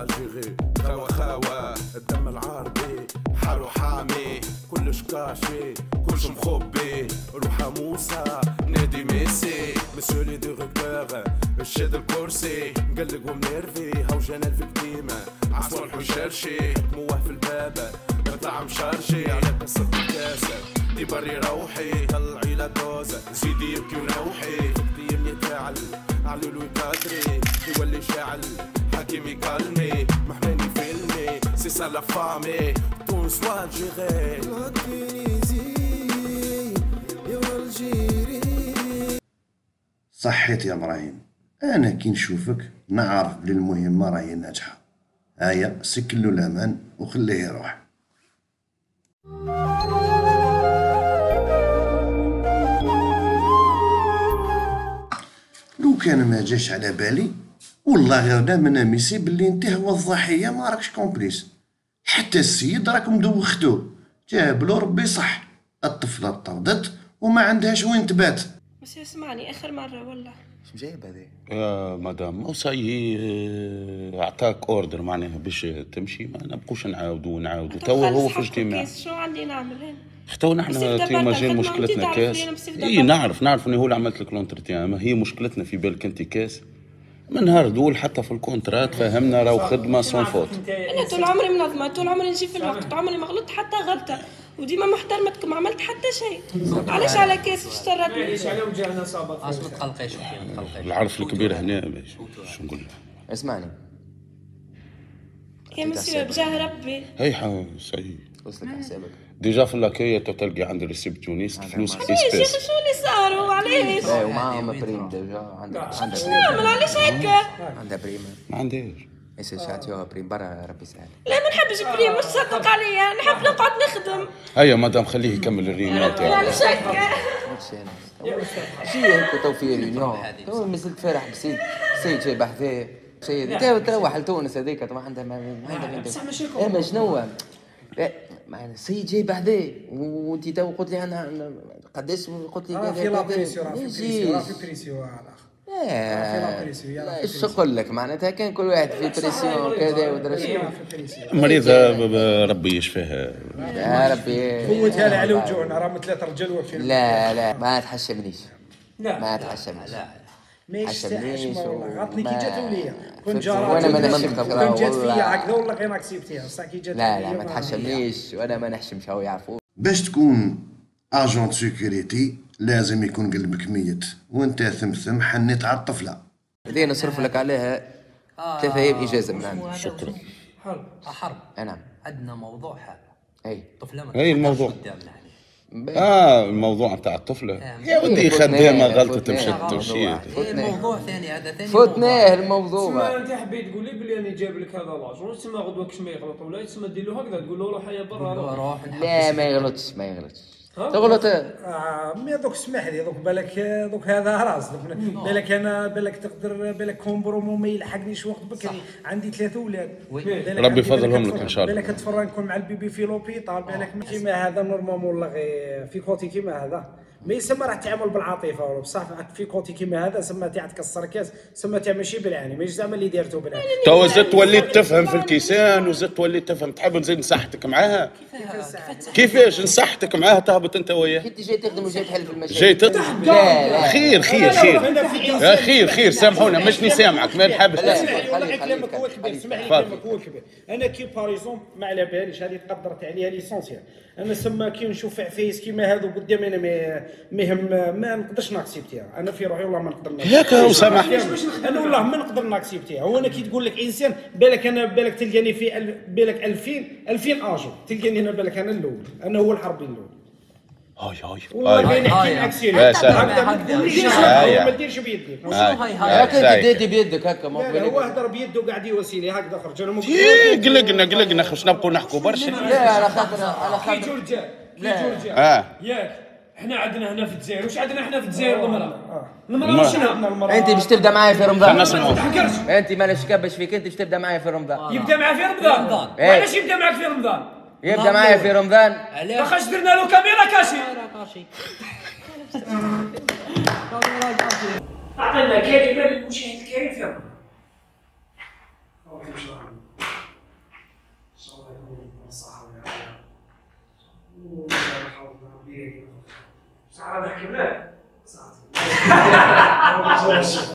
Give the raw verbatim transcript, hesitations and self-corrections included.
الجيري خوا خوا الدم العربي حالو حامي كلش كاشي كلش مخبي روحا موسى نادي ميسي مسيو لي ديريكتور شاد الكرسي مقلق ومنرفي هاو جانا في قديمة عصمو الحشرشي موه في الباب مطلع مشرشي على قصة الكاسة دي بري روحي طلعي لا دوزة زيدي يبكي ونوحي فكتي يمني تعل علولو يقدري يولي شاعل حكيمي كلمي محماني فيلمي سي سا لا فامي تونس والجيري صحيت يا ابراهيم، انا كي نشوفك نعرف بلي المهمه راهي ناجحه. هيا سكلو الامان وخليه يروح. لو كان ما جاش على بالي والله غير دامنا ميسي بلي انت هو الضحيه ما راكش كومبليس. حتى السيد راكم دوختوه، جابلو ربي صح. الطفله طردت وما عندهاش وين تبات. بس اسمعني اخر مره والله. اش جايب هذا؟ يا مدام وصاي عطاك اوردر معناها باش تمشي، ما نبقوش نعاودوا ونعاودوا. توا هو في اجتماع. شو عندي نعمل هنا؟ حتى نحن كيما جاي مشكلتنا كاس. اي نعرف نعرف اني هو اللي عملت لك لونترتيان، ما هي مشكلتنا في بالك انت كاس. من نهار دول حتى في الكونترات فهمنا راهو خدمه سون فوت. انا طول عمري منظمه، طول عمري نجي في الوقت، عمري ما غلطت حتى غلطه، وديما محترمتكم ما عملت حتى شيء. علاش على كاس اشترتني؟ علاش على وجهنا صابت؟ اش ما تقلقيش ما تقلقيش. العرف الكبير هنا شو نقول لك؟ اسمعني يا مسيو بجاه ربي. هي حا سي وصلك حسابك ديجا في اللاكيه تلقى عند الريسبسيونيست فلوس يا شيخ شو اللي صاروا علاش؟ ايه ومعاهم بريم ديجا عندها عندها شنو نعمل علاش هكا؟ عندها بريم ما عندهاش. ايش شاتيوها بريم برا ربي يسهل. لا ما نحبش بريم، مش تصدق عليا، نحب نقعد نخدم. هيا مدام خليه يكمل الرينيون تاعو. علاش هكا؟ شي انت تو في ريونيون تو مازلت فرح بسيد سيد جاي بحذاه شي انت تروح لتونس هذيك ما عندها ما عندها بصح ماشي ايه ما شنو معنا السيد جاي بحذاه وانت تو قلت لي انا قداش قلت لي كذا في لابريسيو راه في بريسيو راه في بريسيو على لا ايش نقول لك معناتها كان كل واحد في بريسيون كذا ودرا شنو مريضة ربي يشفيها يا ربي فوتها لي على وجوهنا راه ثلاث رجال واقفين. لا لا ما تحشمنيش لا ما تحشمنيش ما يستحش والله غلطني كي جات وليا كنت جارة وانا ما نحشمش كنت جات فيا هكذا والله غير اكسبتيها بصح كي جات لا لا ما تحشمنيش وانا ما نحشمش هاو يعرفوا. باش تكون اجونت سيكوريتي لازم يكون قلبك ميت وانت ثمثم حنيت على الطفله. بدينا نصرف لك عليها ثلاثة ايام اجازه من عندي. شكرا. حرب حرب نعم عندنا موضوع حال. اي طفله هي الموضوع قدامنا اه الموضوع نتاع الطفله يا ودي خدامه غلطت مشات تمشي. الموضوع ثاني هذا ثاني فوتناه الموضوع. تسمى انت حبيت تقول لي بلي راني جايب لك هذا لاجون تسمى غدوه كش ما يغلط ولا تسمى دير له هكذا تقول له روح يا برا روح. لا ما يغلطش ما يغلطش تغلط. آه مي دوك اسمح لي دوك بالك دوك هذا راس بالك انا بالك تقدر بالك كومبرومو ما يلحقنيش وقت بكري عندي ثلاثه اولاد ربي يفضلهم لك ان شاء الله. بالك نتفرج نكون مع البيبي في لوبيطال بالك كيما هذا نورمالمون والله غير في كوتي كيما هذا ما يسمى راح تعامل بالعاطفه ولا بصح في كوتي كيما هذا سما تاع تكسر كاس سما تاع ماشي بالعاني ماشي زعما اللي دارته بالعاني. تو زدت وليت تفهم في الكيسان وزدت وليت تفهم. تحب نزيد نصحتك معاها؟ كيفاش نصحتك معاها تهبط انت وياه؟ انت جاي تخدم وجاي تحل في المشاكل. جاي تخدم؟ لا لا خير خير خير خير خير سامحونا مش نسامعك ما نحبش. والله كلامك هو كبير اسمح لي كلامك هو كبير. انا كي باريزون ما على باليش هذه قدرت عليها ليسونسيال. انا سما كي نشوف عفايس كيما هذو قدامي انا ما مهم ما نقدرش ناكسبتيها. انا في روحي والله ما نقدر ياك وسامح انا والله ما نقدر ناكسبتيها. هو انا كي تقول لك انسان بالك انا بالك تلقاني في ال... بالك ألفين ألفين اجو تلقاني هنا بالك انا الاول انا هو الحربي الاول. هاي هاي والله كاين نحكي معاك سيري هكذا ما ديرش بيدك. شنو هاي هاي هكا ديتي بيدك هكا ما هو هدر بيده قاعد يواسيني هكذا خرج انا ممكن قلقنا قلقنا خش نبقوا نحكوا برشا. لا على خاطر على خاطر كي رجال كي رجال اه ياك احنا عندنا هنا في الجزائر واش عندنا احنا في الجزائر المراه المراه شنو عندنا المراه. انت باش تبدا معايا في رمضان. نسمعوا انت مالكش كبش فيك انت باش تبدا معايا في رمضان. يبدا معاه في رمضان وعلاش يبدا معاك في رمضان؟ يبدا معايا في رمضان واخاش درنا له كاميرا كاشي اعطينا كلمه للمشاهد الكريم في رمضان. شاء الله يكون بالصحة والعافية. والله يحفظنا بيه. ساعة نحكي ملاح. ساعة.